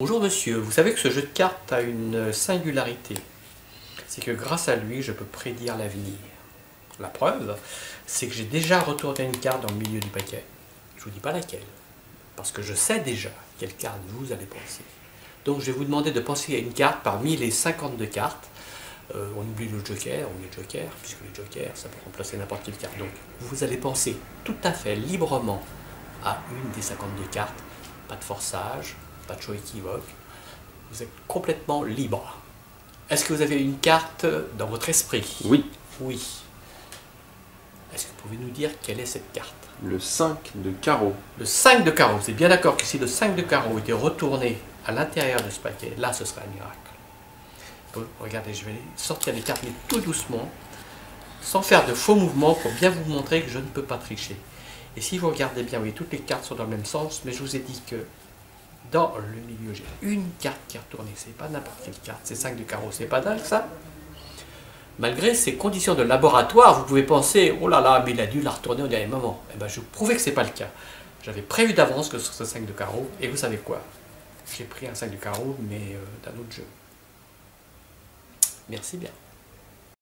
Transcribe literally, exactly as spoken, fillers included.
Bonjour monsieur, vous savez que ce jeu de cartes a une singularité. C'est que grâce à lui, je peux prédire l'avenir. La preuve, c'est que j'ai déjà retourné une carte dans le milieu du paquet. Je ne vous dis pas laquelle, parce que je sais déjà quelle carte vous allez penser. Donc je vais vous demander de penser à une carte parmi les cinquante-deux cartes. Euh, on oublie le joker ou les jokers, puisque les jokers, ça peut remplacer n'importe quelle carte. Donc vous allez penser tout à fait librement à une des cinquante-deux cartes. Pas de forçage, pas de choix équivoque. Vous êtes complètement libre. Est-ce que vous avez une carte dans votre esprit? Oui. Oui. Est-ce que vous pouvez nous dire quelle est cette carte? Le cinq de carreau. Le cinq de carreau. Vous êtes bien d'accord que si le cinq de carreau était retourné à l'intérieur de ce paquet, là ce serait un miracle. Bon, regardez, je vais sortir les cartes, mais tout doucement, sans faire de faux mouvements pour bien vous montrer que je ne peux pas tricher. Et si vous regardez bien, oui, toutes les cartes sont dans le même sens, mais je vous ai dit que dans le milieu, j'ai une carte qui est retournée. C'est pas n'importe quelle carte, c'est cinq de carreau. C'est pas dingue ça? Malgré ces conditions de laboratoire, vous pouvez penser, oh là là, mais il a dû la retourner au dernier moment. Eh bien, je vous prouvais que ce n'est pas le cas. J'avais prévu d'avance que ce serait cinq de carreau, et vous savez quoi? J'ai pris un cinq de carreau, mais euh, d'un autre jeu. Merci bien.